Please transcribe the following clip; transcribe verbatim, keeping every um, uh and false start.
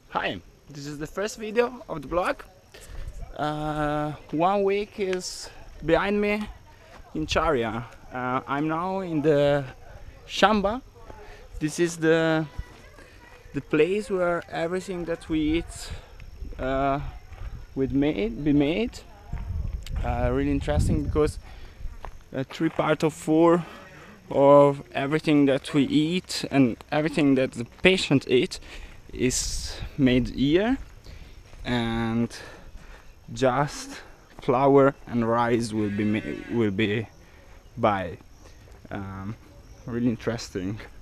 Hi, this is the first video of the blog. Uh, one week is behind me in Chaaria. Uh, I'm now in the Shamba. This is the the place where everything that we eat uh, would made be made. Uh, really interesting because uh, three part of four of everything that we eat and everything that the patient eat is made here, and just flour and rice will be made, will be by. Um, really interesting.